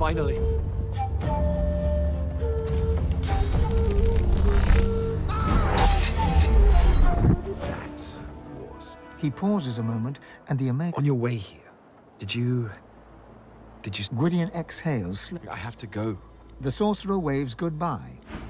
Finally. That was... He pauses a moment, and the On your way here, did you... Gwydian exhales. I have to go. The sorcerer waves goodbye.